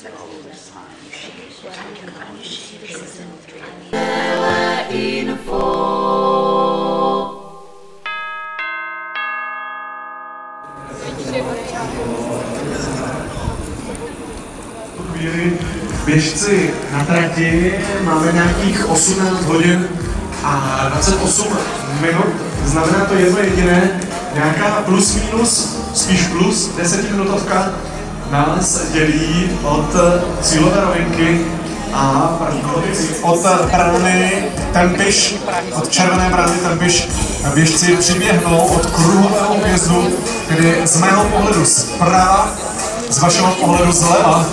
Běžci na trati máme nějakých 18 hodin a 28 minut, znamená to jedno jediné, nějaká plus minus, spíš plus 10minutovka nás dělí od cílové rovinky a od brány Tempiš, od červené brány Tempiš běžci přiběhnou od kruhového objezdu, kdy z mého pohledu zprava, z vašeho pohledu zleva.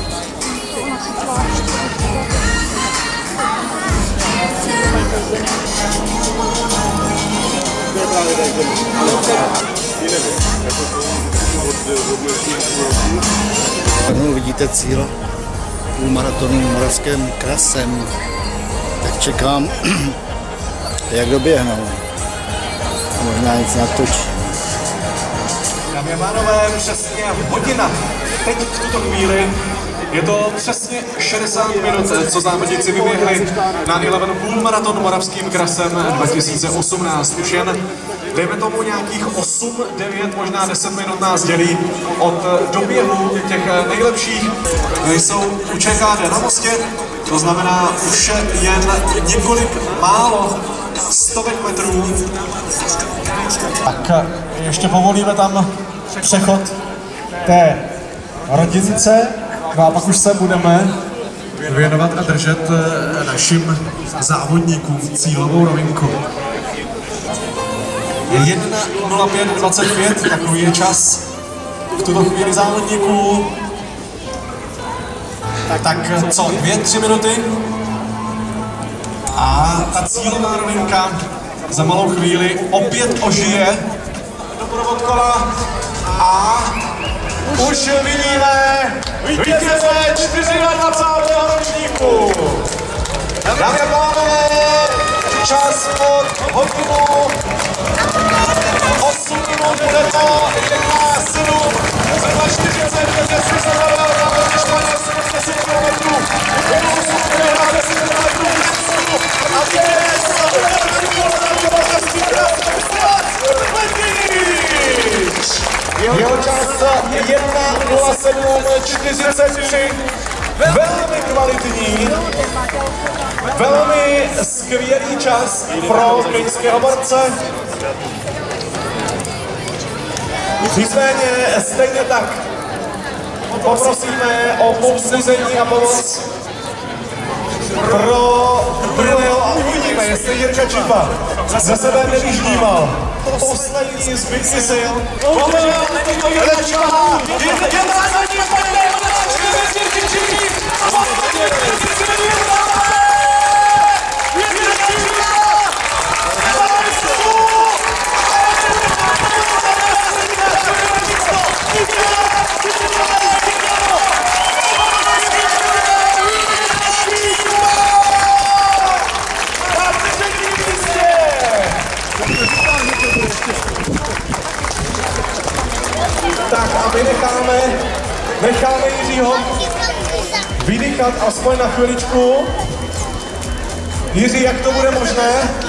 Vidíte cíl půlmaratonu Moravským Krasem, tak čekám, jak doběhnou. A možná nic natočí. Dámy a pánové, přesně hodina. Teď v tuto chvíli je to přesně 60 minut, co závodníci vyběhli na 11 půlmaraton Moravským Krasem 2018. Už jen, dejme tomu, nějakých 8, 9, možná 10 minut nás dělí od doběhu těch nejlepších. Jsou u ČKD na mostě, to znamená už jen několik málo stovek metrů. Tak ještě povolíme tam přechod té rodince. No a pak už se budeme věnovat a držet našim závodníkům cílovou rovinku. 1:05:25, takový je čas v tuto chvíli závodníků. Tak co, 2-3 minuty? A ta cílová rovinka za malou chvíli opět ožije. Doprovod kola a už vidíme vítěze 24. ročníku. Dámy a pánové, čas pod hodinu 8 minut, je to 11:07, 40, 70 km, jeho čas 1:07:43, velmi kvalitní, velmi skvělý čas pro keňského borce. Nicméně stejně tak poprosíme o povzbuzení a pomoc pro druhého a uvidíme, jestli Jirka Čipa za sebe nevyždímal poslední zbytky sil. Jirka Čipa! Tak a my necháme Jiřího vydýchat aspoň na chviličku. Jiří, jak to bude možné?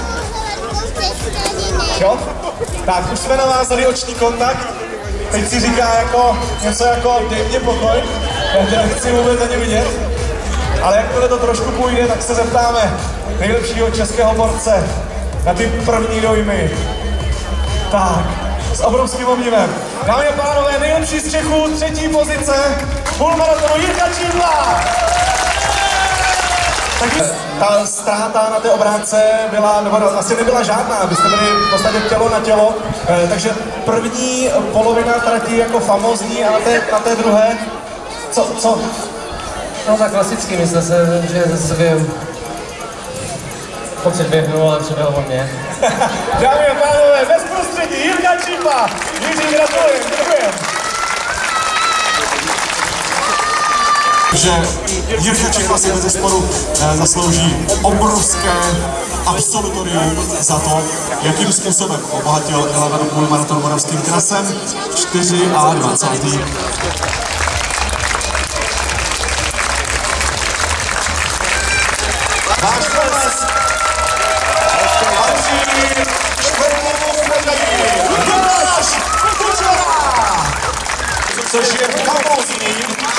Jo? Tak, už jsme navázali oční kontakt. Teď si říká jako něco jako dej mě pokoj. Já tě nechci vůbec ani vidět. Ale jakmile to trošku půjde, tak se zeptáme nejlepšího českého borce na ty první dojmy. Tak, s obrovským obdivem. Dámy a pánové, nejlepší z Čechů, 3. pozice, půlmaratonu Jirka Čipa! Takže ta ztráta na té obrátce byla, nebo asi nebyla žádná, abyste byli v podstatě tělo na tělo. Takže první polovina trati jako famózní, a na té druhé, co? No tak klasicky, myslím se, že se pocit běhnu, ale přeběhl o mě. Dámy a pánové, bezprostřední Jirka Čipa! Jiří, gratulujem, děkujem. Že Jirka Čipa si bezesporu zaslouží obrovské absolutorium za to, jakým způsobem obohatil 11 půlmaraton Moravským Krasem 24. což je famózní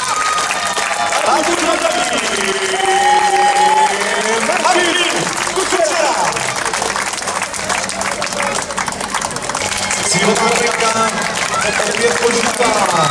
Martin Kučera. Cílová novinka opět Kožuta.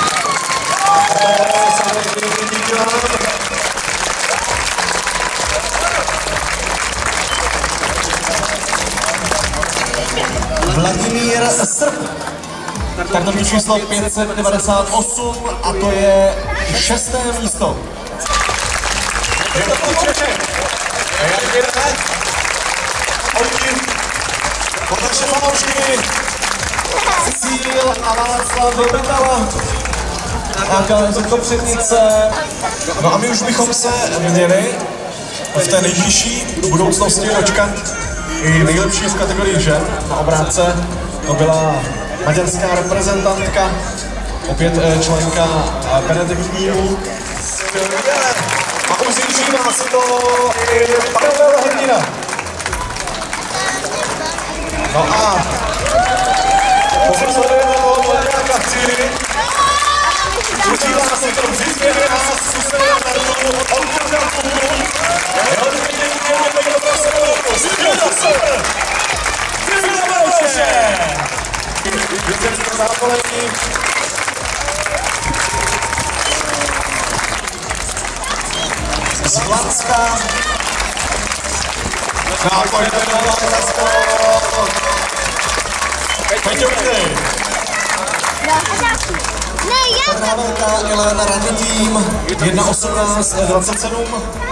Vladimír Srb. Kartovní číslo 598 a to je 6. místo. Je to Čeček. A jak jdeme? Oni od naše fanoušky Cíl a Václav Brdala. Nějaká přednice. No a my už bychom se měli v té nejbližší budoucnosti dočkat i nejlepší v kategorii žen. Na obrátce to byla maďarská reprezentantka, opět členka benediktínů. A uzřížívá si to i Pavel Hrdina. No a pokud sledujeme od nějaká v cíli, užívá si to vždycky a zkusíme na to od pořádku. Vítězské zápolení. Z Vlácka. Pojďte na Vlácko. Peťo, vítej. Havelka, Elena Radný tým, 1.18.27.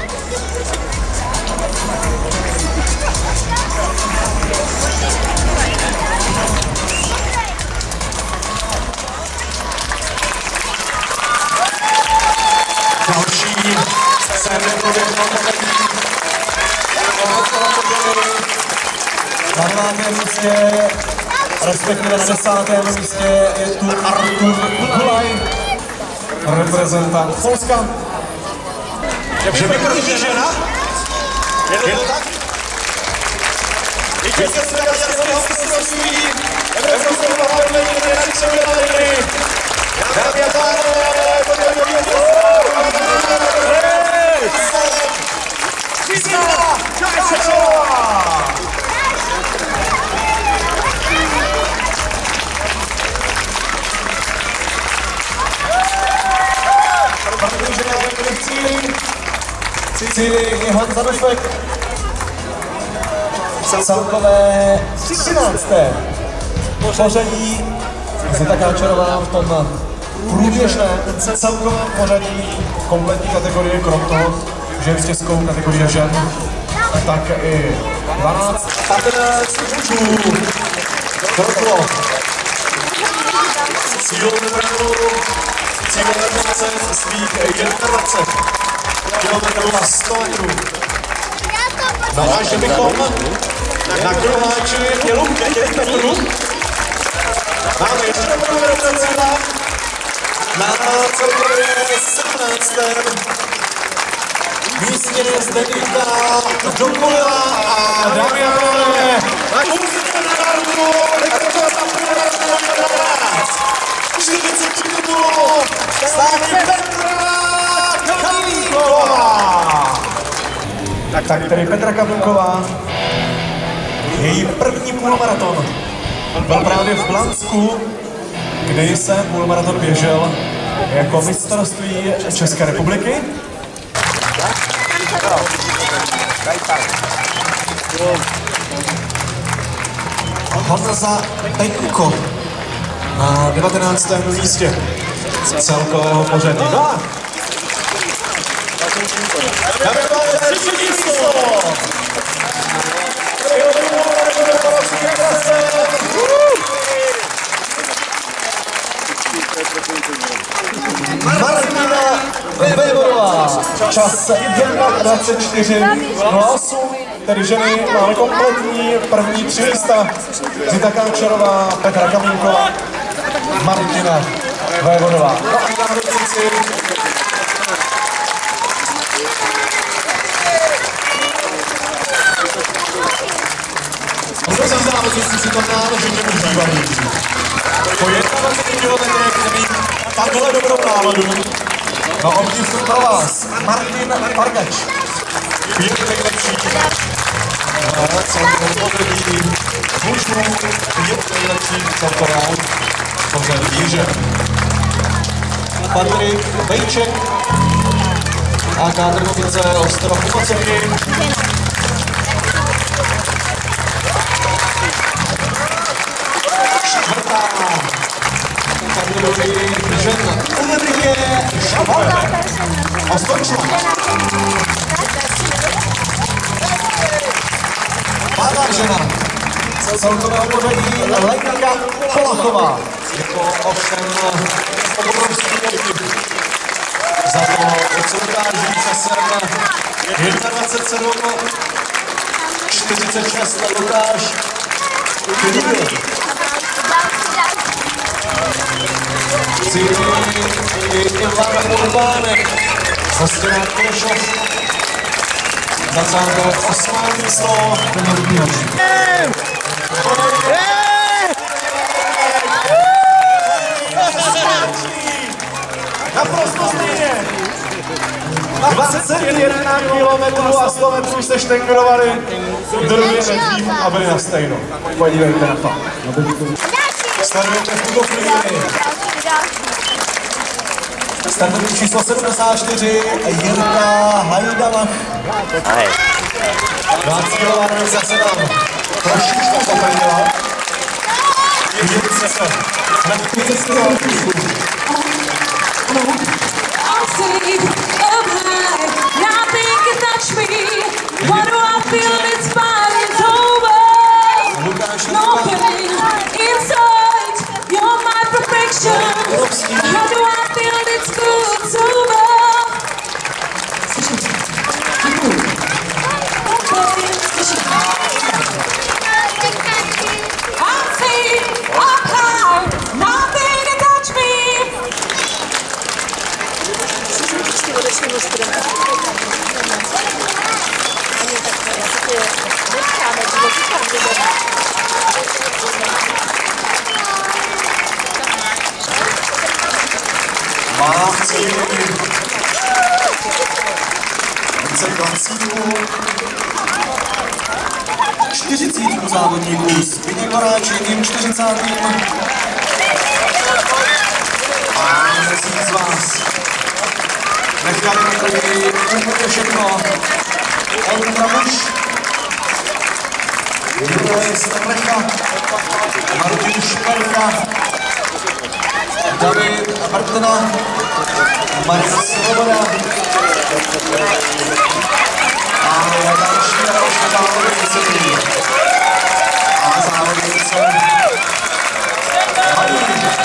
Další série proběhla na 9. místě, respektive na 10. místě je tu Artur Kulaj, reprezentant Polska. Že vykončí žena? Je to tak? Vítězství maďarského mistrovství Evropského poháru dámy a pánové, Zíla Čáčová! Cíli je Honza Došvek. Celkové 13. pořadí. Zita Káčerová v tom průběžném celkovém pořadí kompletní kategorie, krom toho, že je vítězskou kategorie žen, tak i 12 a 15 mužů. Torklo. Cílové práce svých 21 kilometrů na 100 metrů. No a že bychom na kruháči mělu 5 metrů. Máme ještě dobrou reprezentaci na celkově 17. místě Zdeníka Dokolila a dámy a pánové, umíte na národu, rekordovat na 43 minut, státní Petra Kamínková. Tak tedy Petra Kamínková, její první půlmaraton byl právě v Blansku, kdy se půlmaraton běžel jako mistrovství České republiky. Honza Pejko na 19. místě celkového pořadí. Dáme třetí místo! Martina Vejvorová, čas 1.24.08, tedy ženy máme kompletní první 3 místa. Zita Káčerová, Petra Kamínková, Martina Vejvorová. Prosím závodníci si to náležitě užívají. Po 21 kilometrech, který takhle dobrou náladu. No obdiv pro vás, Martin Pargač. 5 nejlepších. Celkovou pořadí mužů, 5 nejlepších celkovou pořadí žen. Patrik Vejček a Kádrnovice Ostrov Poceky. Čtvrtá kategorii žen Ulrike Šabalé. Ostorčná. Pátá žena celkového pořadí Lenka Polachová. Je to ovšem obrovský obdiv za to, co ukáží časem 1:27, 46 Lukáš Knigl. Cílí i Ivan Urbánek za Stěnák Kulešov. 28. místo Knigl. Naprosto stejně. 21 km a 100 metrů se štengerovali druhý tým a byli na stejno. Podívejte na to. Startujete v tuto chvíli. Startujete číslo 74, Jirka Hajdala. 20-kilová realizace nám trošičku poprnila. Jirce se na 50 km. What do I feel? It's fine, it's over. No pain inside. You're my perfection. How do I feel? It's good, it's over. I'm safe, up high. Nothing can touch me. Má v cíli více klancíků, 40 závodníků, Zbyněk Horáček, 40. A mnozí z vás nechali mi úplně všechno. Ondra Muš, Juraj Strlecha, Martin Šperka, David Bartena, Marina Svoboda a další závodnice. A závodnice mají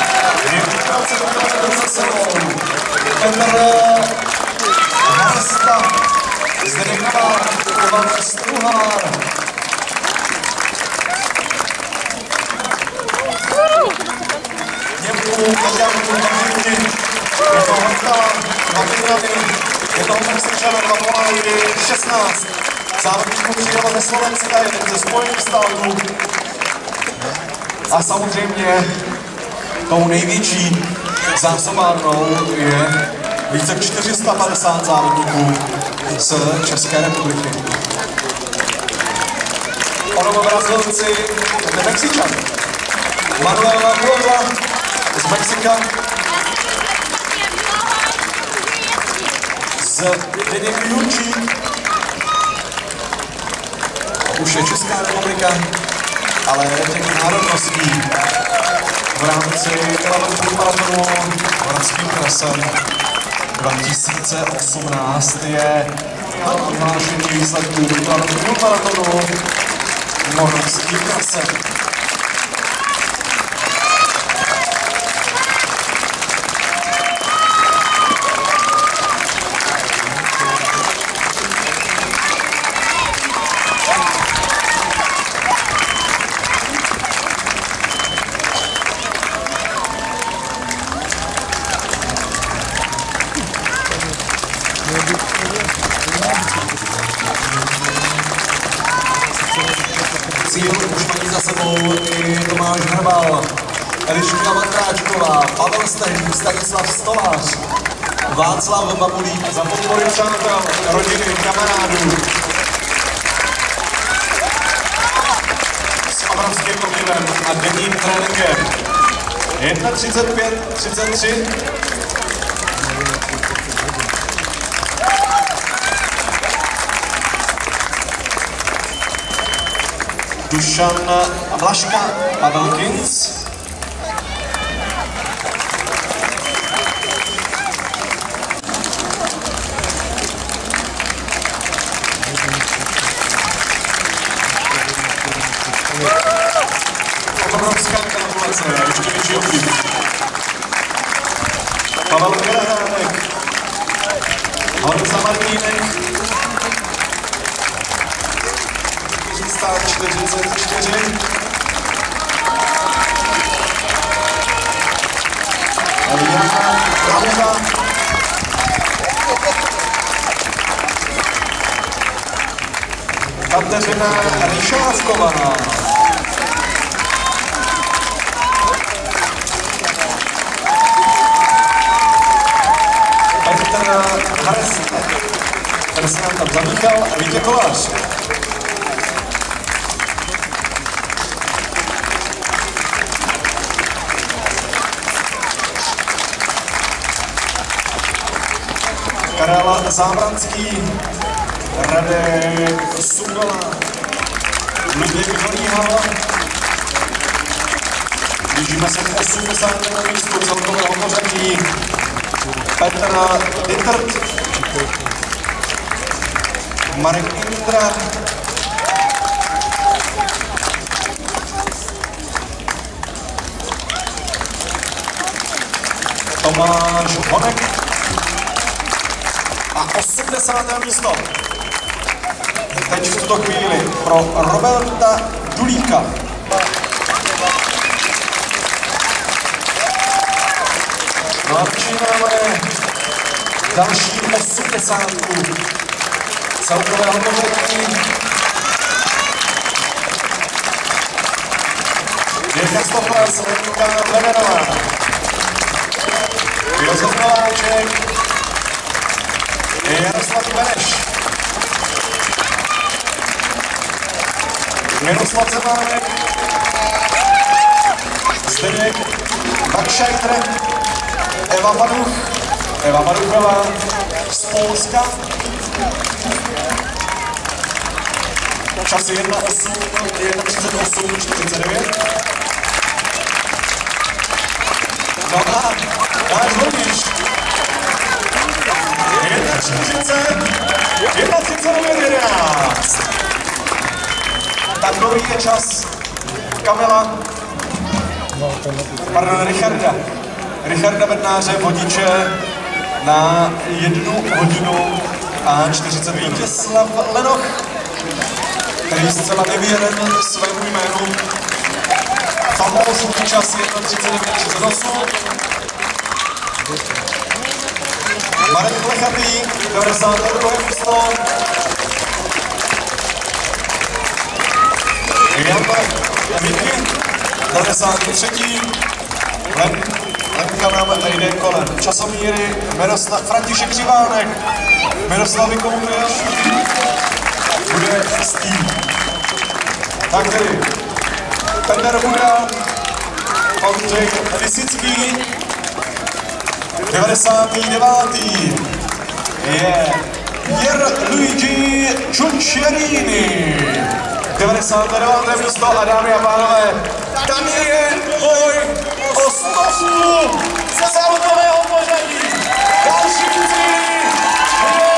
2 za sebou. Petr Harsta, Zdeněk Novák, Ivan Struhár. Němků, Kaďarku, Matějky, je to Horkala, Matějrady, je to Mexičan, 2 Polajdy, 16. Závodníků přijela ze Slovenska, je to ze Spojených států. A samozřejmě tou největší zásobárnou je více 450 závodníků z České republiky. Onovo Brazilci, Mexičan, Manuela Huerla z Mexika, Zdeněk Jurčík, už je Česká republika, ale těch národností v rámci Eleven Maratonu Moravským krasem 2018 je vyhlášení výsledků Eleven Maratonu Moravským krasem. Cíl už mají za sebou i Tomáš Hrbal Eliška Matráčková, Pavel Stehlík, Stanislav Stolář, Václav Babulík za podpory přátel, rodiny, kamarádů. S obrovským motivem a denním tréninkem. 1:35:33. Dušan Vlaška, Pavel Kinc. Obrovská kalkulace, ještě větší obdíl. Pavel Krahránek, Honza Martínek, 44. Jana Klauza. Kateřina Ryšávková. Petr Haresek, který se nám tam zamíchal, a Vítě Kolář. Karel Zábranský, Radek Sundola, Ludvík Holíhal. Blížíme se k 80. místu celkového pořadí. Petr Dittert, Marek Indra, Tomáš Honek. A 80. místo. Teď v tuto chvíli pro Roberta Dulíka. No a začínáme další 80. celkového pořadí. Jirka Stoples, Lenka Lemenová, Josef Nováček, Jaroslav Beneš, Miroslav Zemánek, Zdeněk Bakšajtr, Eva Baduchová z Polska, časy 1:38:49. No a náš vodič 1:39:11. Takový je čas Richarda Bednáře, vodiče na 1:40. Vítězslav Lenoch, který zcela nevěren svému jménu, famózní čas 1:39:38. Marek Plechatý, 92. místo. Jan Vicky, 93. Lenka nám jde kolem. Časomíry František Křivánek, Miroslav Vykoupil, bude s tím. Tak tedy, Petr Buda, Ondřej Lisický, 99. je Pierluigi Ciuccerini. 99. místo a dámy a pánové, Daniel Boj o 100 celkového pořadí. Další cíl je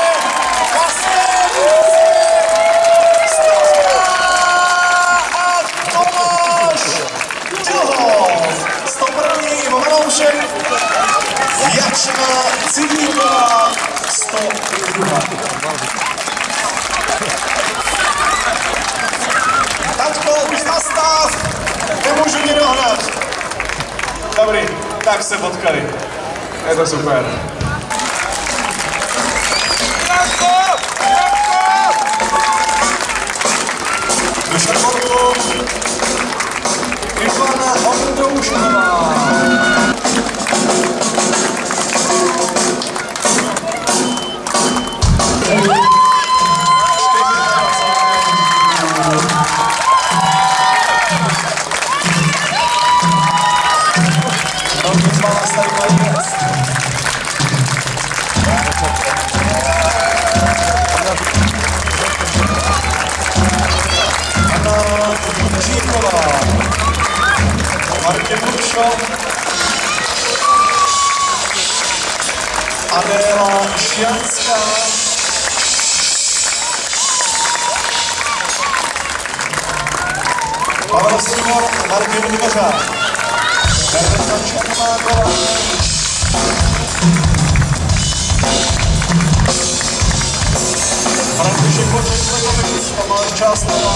a Tomáš Dilhov. 101. Ivo Manoušek, Jačina Civíková, 102. Tačko, už nastav, nemůžu tě dohnat. Dobrý, tak se potkali. Je to super. Dušan Borkov, Ivana Ondrouš, Krušnová. Martin Lučo, Adéla Šianská, Pavel Simon, Martin Dvořák, Berta Čermáková, František Poček, Tomáš Částová,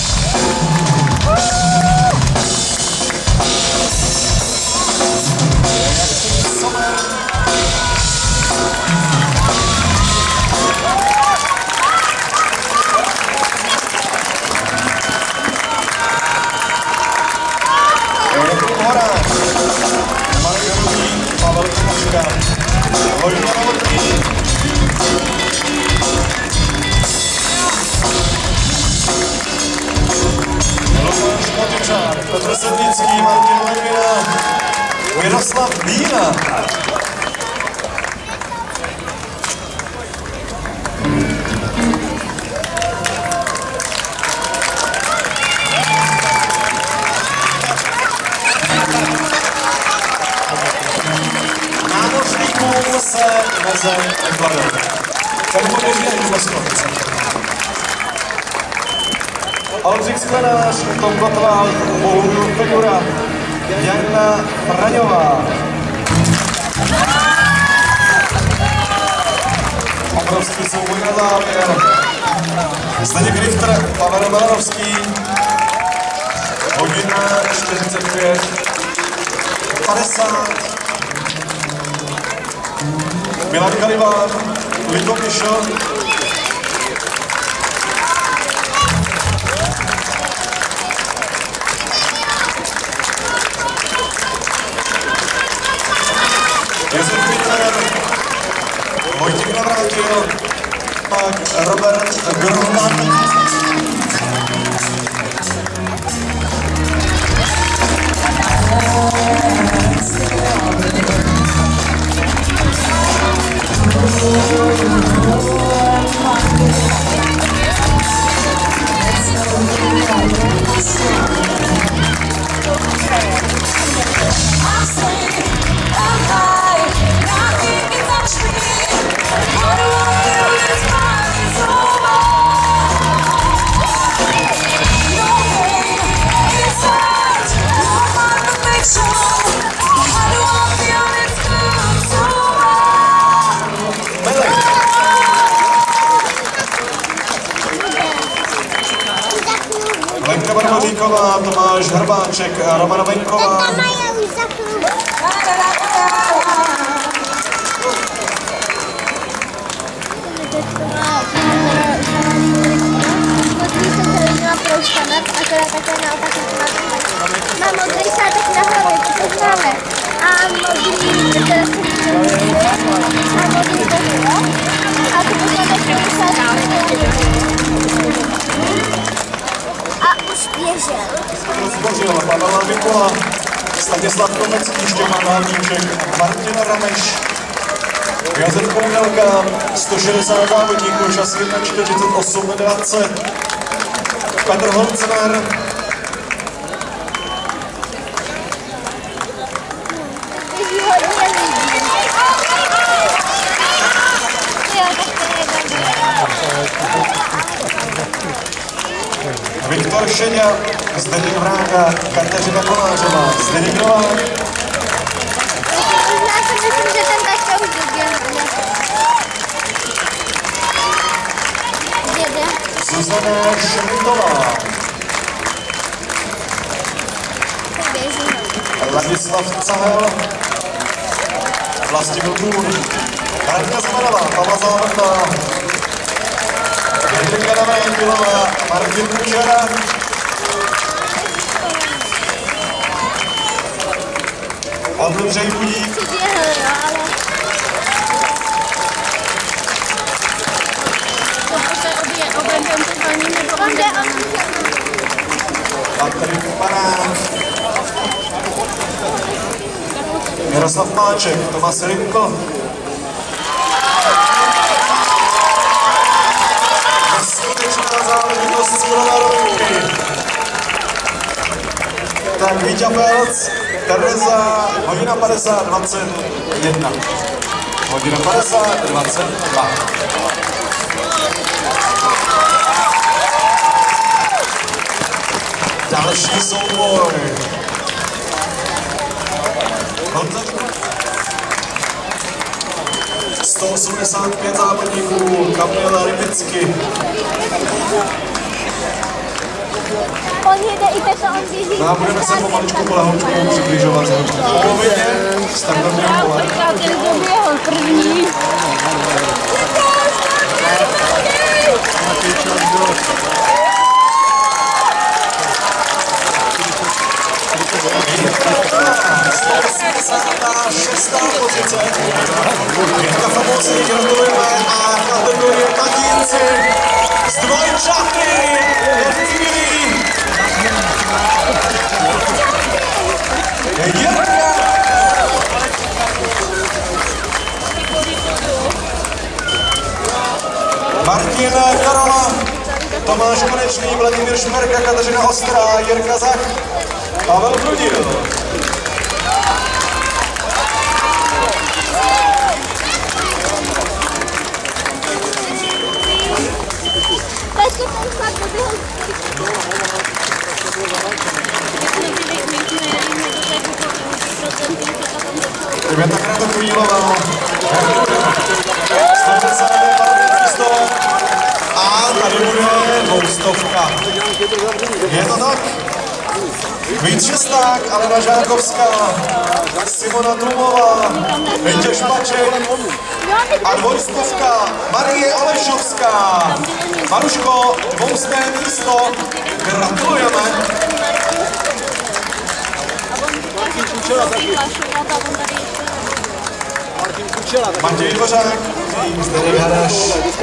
Pavel Komoška, Vojta Novotný, Lukáš Motičák, Petr Sednický, Martin Legina, Miroslav Vína. Námořníkům se meze nekladou. Tak to běží Jugoslavice. Oldřich Sklenář, Tom Kotval, Bohumił Figura, Jana Braňová. Obrovský souboj na závěr. Zdeněk Richter, Pavel Melanovský. Hodina 45. 50. Milan Kaliván, Libo Mišo. Josef Pitler, Vojtěch Navrátil, pak Robert Grohman. Lenka Barboříková, Tomáš Hrbáček, Romana Venková. Mám modrý sátek na hlavě, to známe. A modrý a to a už běžel. Rozbořil Pavel Mikola, Stanislav Komecký, Štěpán Hlavníček, Martin Rameš, Josef Koudelka, 160 závodníků, čas 1:48:20. Petr Holcner, Viktor Šeďa, Zdeněk Vrága, Kateřina Kolářová, Zdeněk Novák. Já si myslím, že ten taška už doběhl. Zuzana Šmitová. Ladislav Cahel, Vlastimil Kůň, Radka Zmanová, Pavla Závodná, Jendrika Navrátilová, Martin Kučera, Odlivřej budík. Patrik Panák. Jaroslav Máček, Tomas Rybko. Neskutečná záležitost cílové rovinky. Tak Vítě Pelc, Tereza, hodina 50:21. Hodina 50:22. Další souboj. 185 závodníků, Kamila Rybicky. On jede i tak, on běží. No a budeme se pomaličku polehoučku přibližovat k polovině startovního pole. Ten doběhl první. Šestá pozice. Jirka Famoci, gratulujeme a kategorie tatínci z dvojčaty chvíli. Jirka. Martin Karola, Tomáš Konečný, Vladimír Šmerka, Kateřina Ostrá, Jirka Zach, Pavel Prudil. Květa Kratochvílová, 110. místo a tady bude 200. Je to tak? Vít Šesták, Alena Žákovská, Simona Trumová, Vítěz Špaček a 200. Marie Olešovská. Maruško, 200. místo. Gratulujeme. Matěj Dvořák, Zdeněk Hadaš.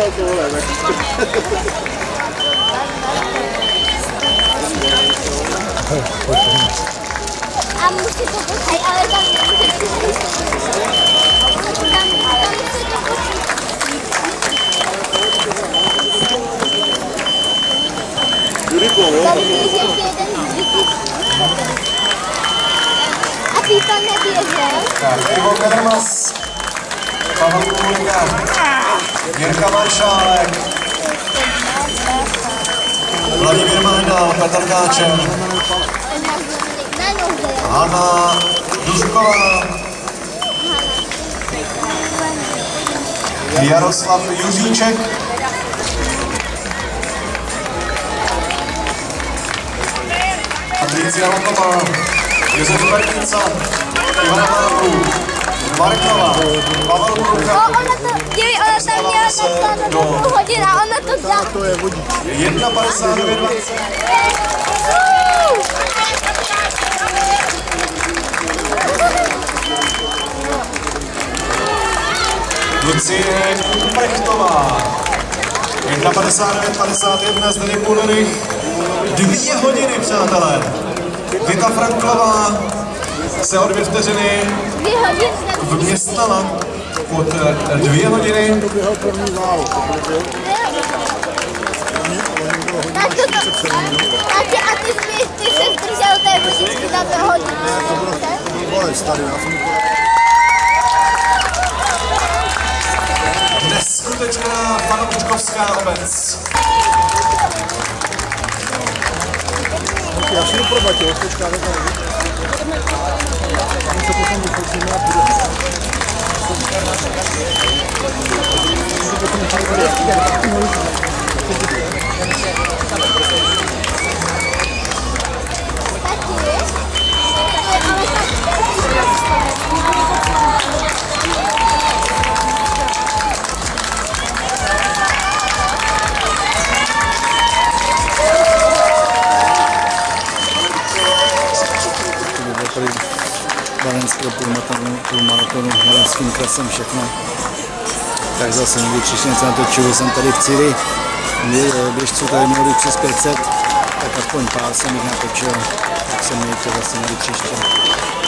A musí to počít, ale tam nemůže přijít. Tam musí to počít. Tady běží ještě jeden zvyklý. A ty to neběžel? Tak, Ivo Kademas, Pavel Kulka, Jirka Maršálek, Vladimír Mahdal, Petr Káčer, Hanna Dušková, Jaroslav Juříček, Patricia Lotová, Josef Pertica, Ivana Marků, Markova, Pavel Kulka. Ona tam měla tak na půl hodinu a ona to dá. To je vodík. 1:59:20. Lucie Uprechtová. 1:59:51 Zdeněk Ulerych. 2 hodiny, přátelé. Vita Franklová se o 2 vteřiny vměstnala pod 2 hodiny. A ty se zdržel té vodičky za 2 hodiny. Neskutečná fanouškovská obec. Já si to probatil, počkáme tady. My se potom vyfočíme a Balenského půlmaratonu moravským krasem všechno. Tak zase někdy příště něco natočil, jsem tady v Cíli, běžců tady měl přes 500, tak aspoň pár jsem jich natočil, tak se mějte zase někdy příště.